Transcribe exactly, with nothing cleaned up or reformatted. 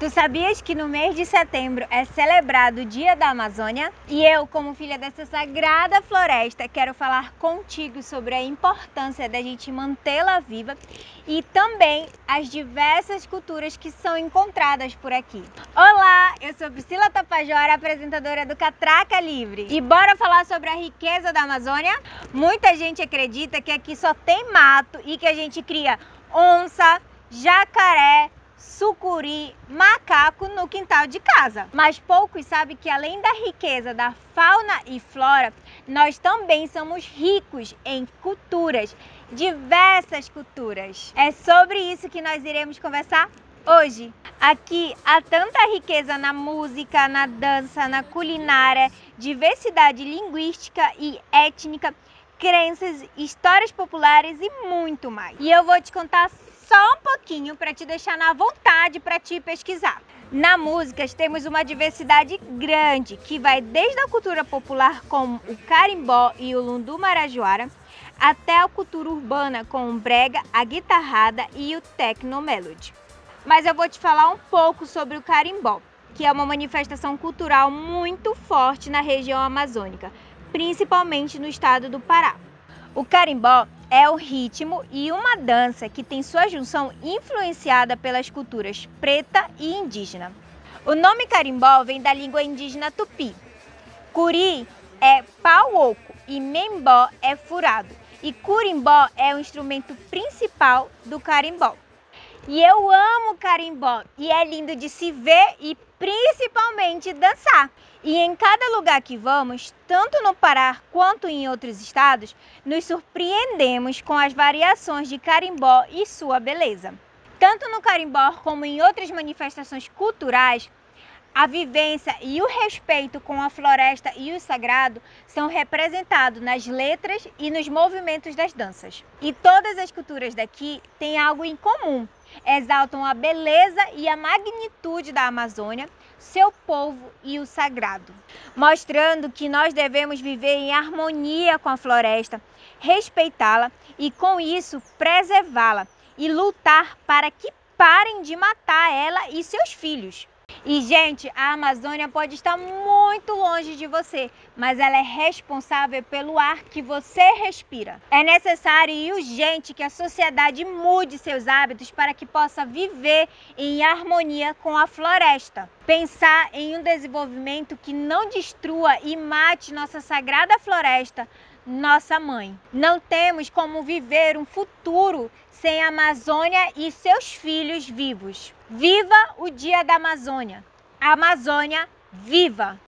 Tu sabias que no mês de setembro é celebrado o Dia da Amazônia? E eu, como filha dessa sagrada floresta, quero falar contigo sobre a importância da gente mantê-la viva e também as diversas culturas que são encontradas por aqui. Olá, eu sou Priscila Tapajora, apresentadora do Catraca Livre. E bora falar sobre a riqueza da Amazônia? Muita gente acredita que aqui só tem mato e que a gente cria onça, jacaré, sucuri, macaco no quintal de casa. Mas poucos sabem que além da riqueza da fauna e flora, nós também somos ricos em culturas, diversas culturas. É sobre isso que nós iremos conversar hoje. Aqui há tanta riqueza na música, na dança, na culinária, diversidade linguística e étnica, crenças, histórias populares e muito mais. E eu vou te contar só um pouquinho para te deixar na vontade para te pesquisar. Na música temos uma diversidade grande que vai desde a cultura popular como o carimbó e o lundu marajoara até a cultura urbana com o brega, a guitarrada e o technomelody. Mas eu vou te falar um pouco sobre o carimbó, que é uma manifestação cultural muito forte na região amazônica, principalmente no estado do Pará. O carimbó é o ritmo e uma dança que tem sua junção influenciada pelas culturas preta e indígena. O nome carimbó vem da língua indígena tupi. Curi é pau oco e membó é furado. E curimbó é o instrumento principal do carimbó. E eu amo carimbó e é lindo de se ver e principalmente dançar. E em cada lugar que vamos, tanto no Pará quanto em outros estados, nos surpreendemos com as variações de carimbó e sua beleza. Tanto no carimbó como em outras manifestações culturais, a vivência e o respeito com a floresta e o sagrado são representados nas letras e nos movimentos das danças. E todas as culturas daqui têm algo em comum. Exaltam a beleza e a magnitude da Amazônia, seu povo e o sagrado, mostrando que nós devemos viver em harmonia com a floresta, respeitá-la e, com isso, preservá-la e lutar para que parem de matar ela e seus filhos. E, gente, a Amazônia pode estar muito longe de você, mas ela é responsável pelo ar que você respira. É necessário e urgente que a sociedade mude seus hábitos para que possa viver em harmonia com a floresta. Pensar em um desenvolvimento que não destrua e mate nossa sagrada floresta, nossa mãe. Não temos como viver um futuro sem a Amazônia e seus filhos vivos. Viva o Dia da Amazônia! Amazônia, viva!